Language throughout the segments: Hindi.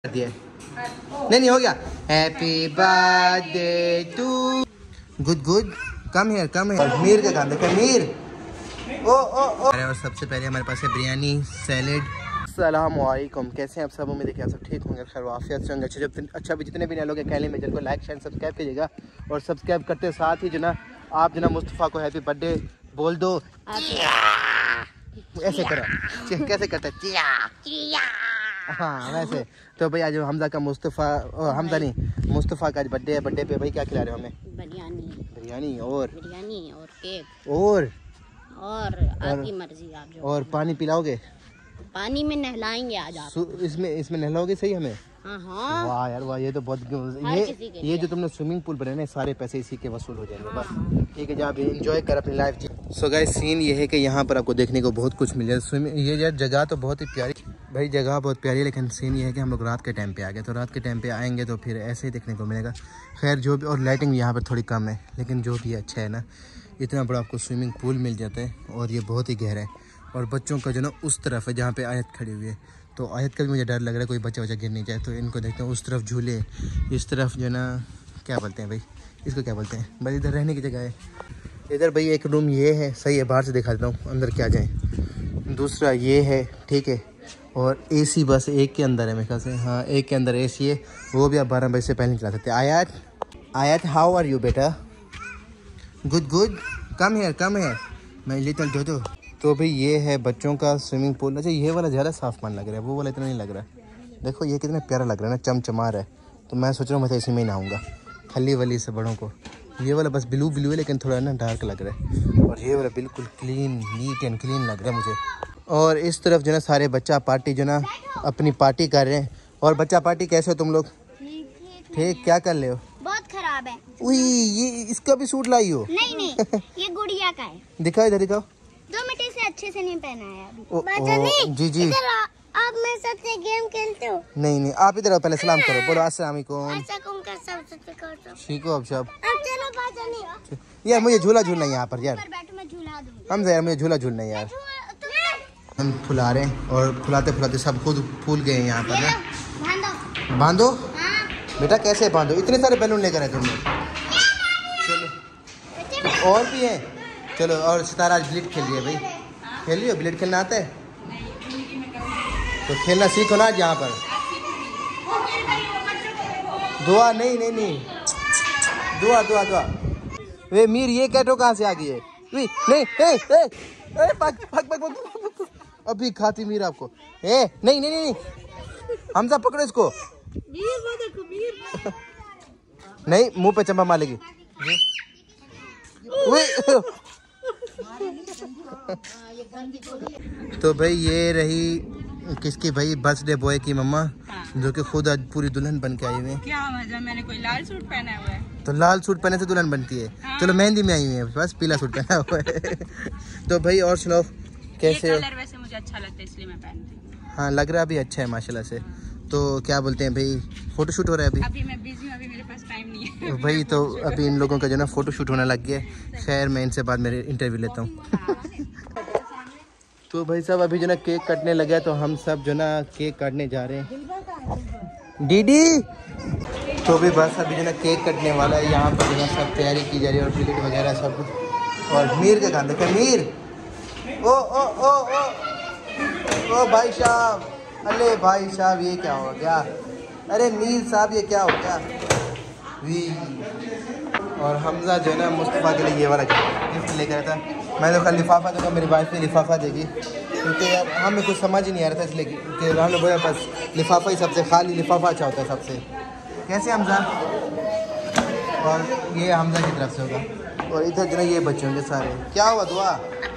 दिया नहीं हो गया। Happy birthday to good good come here मीर का काम देखा मीर ओ ओ ओ। और सबसे पहले हमारे पास है बिरयानी सैलेड। अस्सलामुअलैकुम, कैसे हैं आप सब? उम्मीद है कि आप सब ठीक होंगे, खैर वाफियत से होंगे। अच्छा भी जितने भी नए लोग हैं कहने में जिनको लाइक शेयर सब्सक्राइब कीजिएगा और सब्सक्राइब करते साथ ही जो ना आप जो ना मुस्तफ़ा को हैप्पी बर्थडे बोल दो। ऐसे करो कैसे करते हाँ वैसे। तो भाई आज हमजा का हमजा नहीं मुस्तफ़ा का आज बर्थडे है। बर्थडे पे भाई क्या खिला रहे हो हमें? बिरयानी और केक और आपकी मर्जी। आप जो और पानी पिलाओगे? पानी में नहलाएंगे आज आप। इसमें नहलाओगे सही हमें? हाँ। वाह यार वाह, ये तो बहुत ये जो तुमने स्विमिंग पूल बनाया सारे पैसे इसी के वसूल हो जाएंगे। बस ठीक है, जहाँ भी एंजॉय कर अपनी लाइफ। सो गाइस सीन ये है कि यहाँ पर आपको देखने को बहुत कुछ मिल जाए। स्विमिंग ये यार जगह तो बहुत ही प्यारी भाई, जगह बहुत प्यारी है, लेकिन सीन ये है कि हम लोग रात के टाइम पे आ गए। तो रात के टाइम पे आएंगे तो फिर ऐसे ही देखने को मिलेगा। खैर जो भी, और लाइटिंग यहाँ पर थोड़ी कम है, लेकिन जो भी अच्छा है ना, इतना बड़ा आपको स्विमिंग पूल मिल जाता है और ये बहुत ही गहरा है। और बच्चों का जो ना उस तरफ है जहाँ पे आयत खड़ी हुई है, तो आयत का भी मुझे डर लग रहा है कोई बच्चा गिर नहीं जाए। तो इनको देखते हैं उस तरफ झूले, इस तरफ जो ना क्या बोलते हैं भाई, इसको क्या बोलते हैं? बस इधर रहने की जगह है। इधर भाई एक रूम ये है, सही है, बाहर से दिखा देता हूँ अंदर क्या जाए। दूसरा ये है, ठीक है। और एसी बस एक के अंदर है मेरे ख्याल से, हाँ एक के अंदर एसी है, वो भी आप 12 बजे से पहले नहीं चला सकते। आयत हाउ आर यू बेटा? गुड गुड कम हेयर मैं लिटिल दो। तो भाई ये है बच्चों का स्विमिंग पूल। अच्छा ये वाला ज़्यादा साफ मान लग रहा है, वो वाला इतना नहीं लग रहा है। देखो ये कितना प्यारा लग रहा है ना, चमचमा रहा है। तो मैं सोच रहा हूँ मैं तो इसी में ही नहाऊंगा, खली वली से बड़ों को। ये वाला बस ब्लू है, लेकिन थोड़ा ना डार्क लग रहा है। और ये वाला बिल्कुल क्लीन, नीट एंड क्लीन लग रहा है मुझे। और इस तरफ जो ना सारे बच्चा पार्टी जो ना अपनी पार्टी कर रहे हैं। और बच्चा पार्टी कैसे हो तुम लोग? ठीक। क्या कर रहे हो? बहुत खराब है। ये इसका भी सूट लाई हो? नहीं ये गुड़िया का है। दिखाओ इधर दिखाओ। 2 मिनट से अच्छे से नहीं पहना है अभी। जी आप मेरे साथ गेम खेलते हो? नहीं आप इधर आओ, पहले सलाम करो, बोलो अस्सलाम वालेकुम। सीखो अब सब। यार मुझे झूला झूलना है यहाँ पर यार, हम यार मुझे झूला झूलना है यार। हम फुला रहे हैं और फुलाते सब खुद फूल गए यहाँ पर ना। बांधो बेटा, कैसे बांधो? इतने सारे बैलून लेकर आए तुमने। चलो और भी है, चलो। और सितारा आज ब्लेड खेल रही है भाई, खेल रही हो? ब्लेड खेलना आता है तो खेलना सीखो ना यहाँ पर। दुआ नहीं दुआ। वे मीर ये कैटो कहाँ से आ गई है? नहीं पक अभी खाती मीर आपको। नहीं हमजा पकड़ो इसको। नहीं मुंह पे चंपा मारेगी। तो भाई ये रही किसकी भाई, बर्थडे बॉय की मम्मा, जो कि खुद आज पूरी दुल्हन बन के आई हुई है। क्या मतलब, मैंने कोई लाल सूट पहना हुआ है? तो लाल सूट पहने से दुल्हन बनती है। हाँ। चलो मेहंदी में आई हुई है, बस पीला सूट पहना हुआ है। तो भाई और सुनाओ कैसे हो? कलर वैसे मुझे अच्छा लगता है इसलिए मैं पहनती हूँ। हाँ लग रहा भी अच्छा है माशाल्लाह से। तो क्या बोलते हैं भाई, फोटोशूट हो रहा है अभी मैं बिजी हूँ, अभी मेरे पास टाइम नहीं है भाई। तो अभी इन लोगों का जो ना फोटोशूट होने लग गया है। खैर मैं इनसे बाद मेरे इंटरव्यू लेता हूँ। तो भाई साहब अभी जो ना केक कटने लगा है, तो हम सब जो ना केक काटने जा रहे हैं। दीदी तो भी बस अभी जो ना केक कटने वाला है। यहाँ पर जो ना सब तैयारी की जा रही है और टिकट वगैरह सब कुछ। और मीर का काम देखा, मीर ओ भाई साहब, अरे भाई साहब ये क्या हो गया? अरे मीर साहब ये क्या हो गया? और हमजा जो है ना मुस्तफ़ा के लिए ये वाला गिफ्ट लेकर आया था। मैं तो कल लिफाफा दूँगा, मेरी वाइफ ने लिफाफा देगी, क्योंकि यार हमें कुछ समझ ही नहीं आ रहा था, इसलिए कि हम लोग बस लिफाफा ही सबसे, खाली लिफाफा अच्छा होता है सबसे। कैसे हमजा? और ये हमजा की तरफ से होगा। और इधर जो ना ये बच्चे होंगे सारे। क्या हुआ दुआ?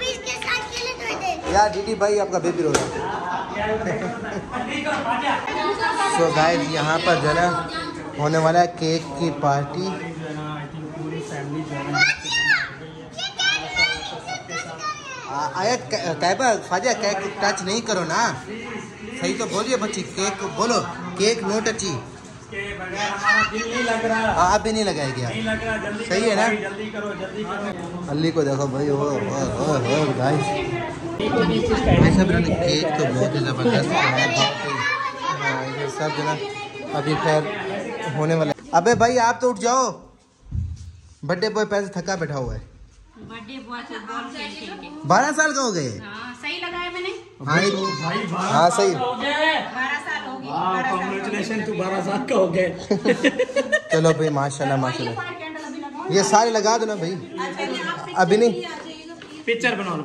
यार दीदी भाई आपका बेबी रो रहा है। सो गाइस यहाँ पर जो ना होने वाला है केक की पार्टी। आयत कैबा ख्वाजा केक टच नहीं करो ना, सही तो बोलिए बच्ची। केक बोलो, केक नो टची। आप भी नहीं लगाएगी यार, सही है ना? अल्ली को देखो भाई, हो गाइस केक तो बहुत ही ज़बरदस्त है। सब जो ना अभी खैर होने वाला। अबे भाई आप तो उठ जाओ, बर्थडे बॉय पैसे थका बैठा हुआ है। बर्थडे बॉय से बॉल खेल-खेल 12 साल का हो गए। हाँ सही लगाया मैंने। हाँ सही 12 साल हो गए। कांग्रेचुलेशन, तू 12 साल का हो गए। चलो भाई माशाल्लाह माशाल्लाह। ये सारे लगा दो ना भाई, अभी नहीं पिक्चर बनाओ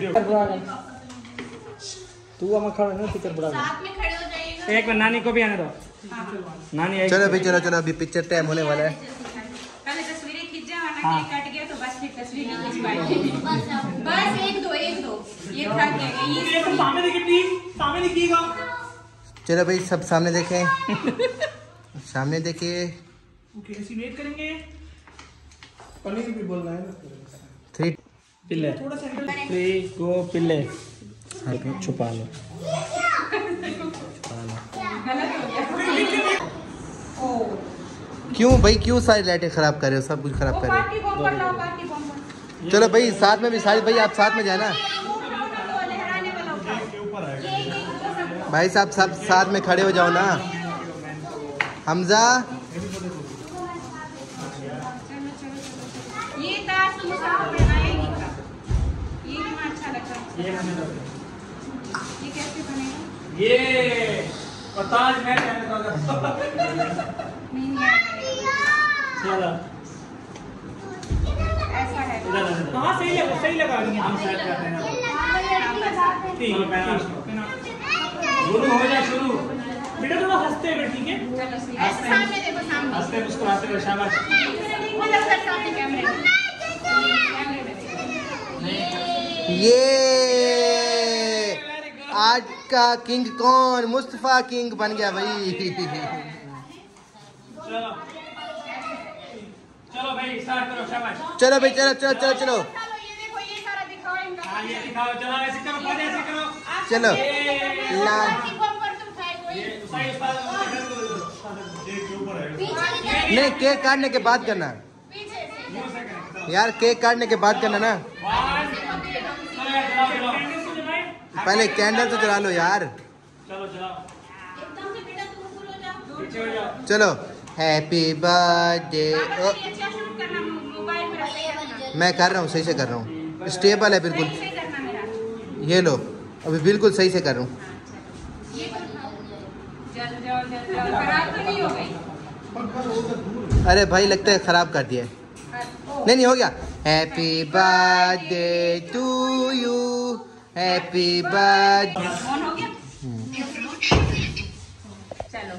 तू हम खड़ा ना, पिक्चर बना साथ में खड़े हो जाइएगा। एक बार नानी को भी आने दो। नानी चलो भाई चलो चलो, अभी पिक्चर टाइम होने वाला है। पहले तस्वीरें खींच जाओ, वरना केक कट गया तो बस फिर तस्वीर नहीं खींच पाएंगे। बस एक दो ये था क्या, ये तो सामने देखिए प्लीज, सामने देखिएगा। चलो भाई सब सामने देखें, सामने देखिए। ओके ऐसे वेट करेंगे। पनीर भी बोलना है ना। 3 पिल्ले थोड़ा सेंटर 3 गो पिल्ले। छुपा लो क्यों भाई, क्यों सारी लाइटें खराब कर रहे हो, सब कुछ खराब कर रहे हो। चलो भाई साथ में भी सारी, भाई आप साथ में जाना। भाई साहब सब साथ में खड़े हो जाओ ना। हमजा ये ताश तो मुझे बनाया ही नहीं था, ये कितना अच्छा लगा। ये कैसे बनेगा? ये पताज मैं कहने वाला। नहीं चलो ऐसा है। हाँ सही लगा रही हैं हम, सेट करते हैं। ठीक है पहना शुरू हो जाए, शुरू बेटा थोड़ा हंसते हुए, ठीक है। चलो सही ऐसे सामने देखो, सामने हंसते मुस्कुराते हुए, शाबाश। उधर सर सामने कैमरे में ये आज का किंग कौन, मुस्तफा किंग बन गया भाई। चलो भाई स्टार्ट करो, शाबाश। चलो भाई चलो चलो चलो चलो ये देखो, ये सारा दिखाओ इनका। हाँ ये दिखाओ, चलो ऐसे करो, पहले ऐसे करो। चलो ला नहीं, केक काटने के बाद करना यार, केक काटने के बाद करना ना। पहले कैंडल तो जला लो यार। चलो हैप्पी बर्थडे। मैं कर रहा हूँ, सही से कर रहा हूँ, स्टेबल है बिल्कुल। ये लो अभी बिल्कुल सही से कर रहा हूँ। अरे भाई लगता है खराब कर दिया। नहीं नहीं हो गया। Happy birthday to you, happy birthday. चलो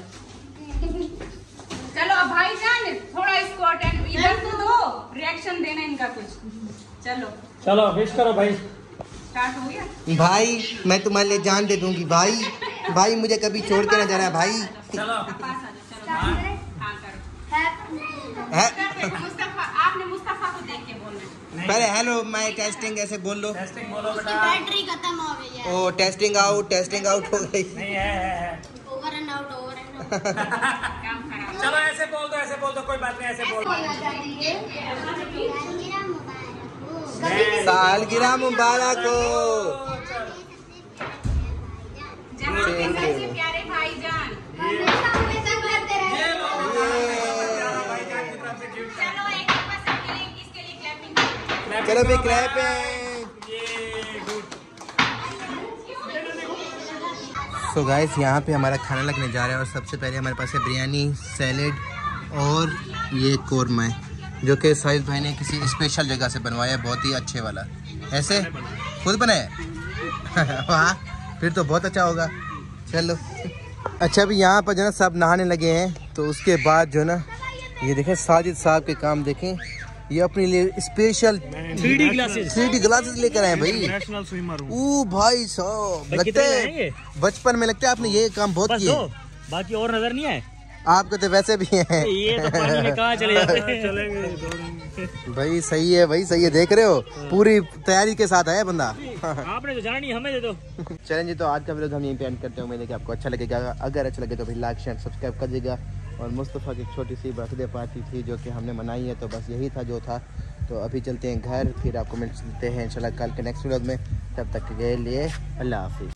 चलो अब भाईजान थोड़ा इसको अटेंड इधर तो दो, रिएक्शन देना इनका कुछ। चलो चलो विश करो भाई। स्टार्ट हो गया भाई, मैं तुम्हारे लिए जान दे दूंगी भाई। भाई मुझे कभी छोड़ के ना जाना भाई। चलो मुस्तफा, आपने मुस्तफा को देख के बोलना है। पहले हेलो माय टेस्टिंग ऐसे बोल लो। टेस्टिंग बोलो बेटा। बैटरी खत्म हो गई है। ओ टेस्टिंग आउट हो गई। नहीं है। ओवर एंड आउट काम खराब। चलो ऐसे बोल दो कोई बात नहीं, ऐसे बोल दो। सालगिरह मुबारक हो। जहाँ के सबसे प्यारे भाईजान। चलो एक पसंद के लिए किसके लिए क्लैपिंग। चलो भी क्लैपिंग। सो गाइस यहाँ पे हमारा खाना लगने जा रहा है और सबसे पहले हमारे पास है बिरयानी, सैलेड और ये कोरमा है जो कि साहिद भाई ने किसी स्पेशल जगह से बनवाया है, बहुत ही अच्छे वाला। ऐसे खुद बनाया वाह, फिर तो बहुत अच्छा होगा। चलो अच्छा अभी यहाँ पर जो ना सब नहाने लगे हैं, तो उसके बाद जो ना ये देखें साजिद साहब के काम देखें, ये अपने लिए स्पेशल 3D ग्लासेस लेकर आए भाई। नेशनल स्विमर हूं। ओ भाई साहब, लगता है बचपन में लगता है आपने ये काम बहुत किए। बाकी और नजर नहीं आए आपके तो वैसे भी हैं। ये तो पानी में कहाँ चले जाते हैं। चलेंगे भाई सही है भाई, सही है। देख रहे हो पूरी तैयारी के साथ आया बंदा। आपने तो जाना नहीं, हमें दे दो। चलें जी, तो आज का वीडियो हम यहीं पे एंड करते हैं। उम्मीद है कि आपको अच्छा लगेगा। अगर अच्छा लगे तो भाई लाइक शेयर सब्सक्राइब कर दीजिएगा। और मुस्तफ़ा की छोटी सी बर्थडे पार्टी थी जो कि हमने मनाई है, तो बस यही था जो था। तो अभी चलते हैं घर, फिर आपको मिलते हैं इंशाल्लाह कल के नेक्स्ट वीडियो में। तब तक के लिए अल्लाह हाफिज़।